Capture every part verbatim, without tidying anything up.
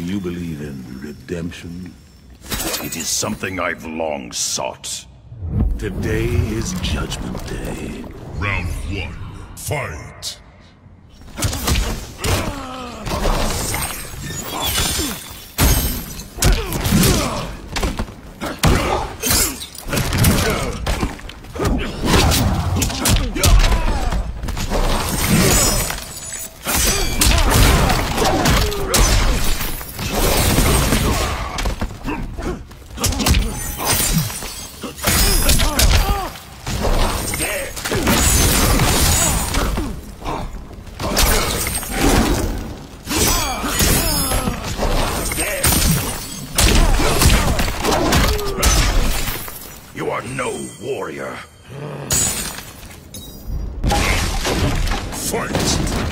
you believe in redemption? It is something I've long sought. Today is Judgment Day. Round one, fight! No warrior. Fight!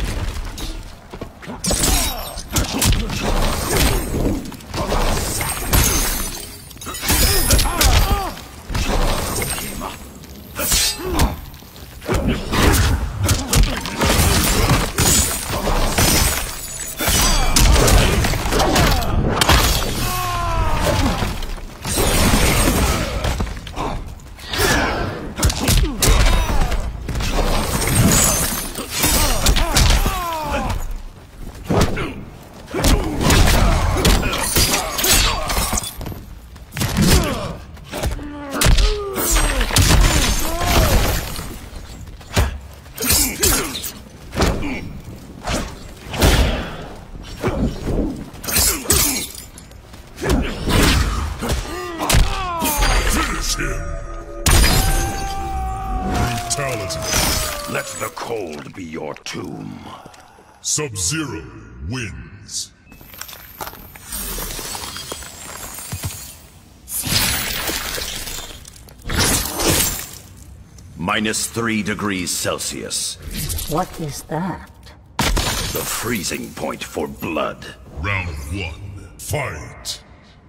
Let the cold be your tomb. Sub-Zero wins. Minus three degrees Celsius. What is that? The freezing point for blood. Round one, fight!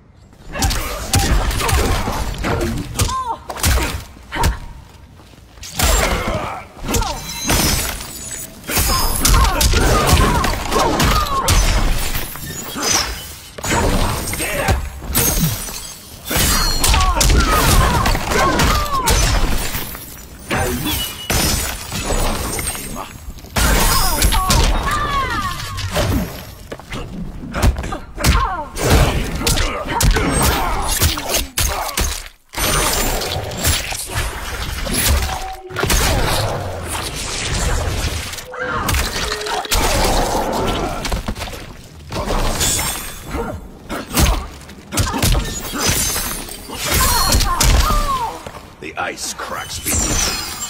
The ice cracks beneath.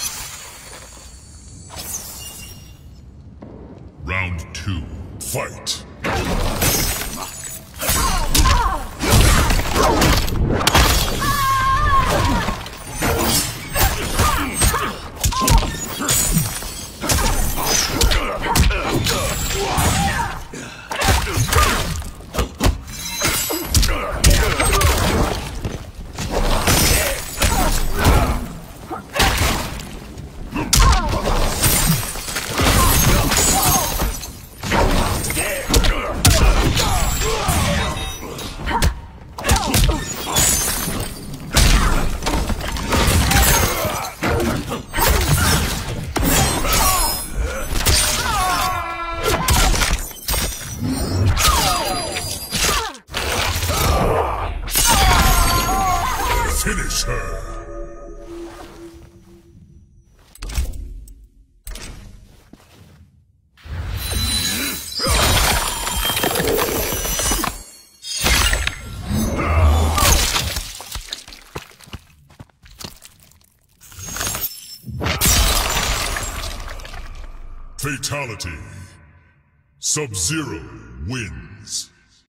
Round two, fight! Finish her! Fatality. Sub-Zero wins.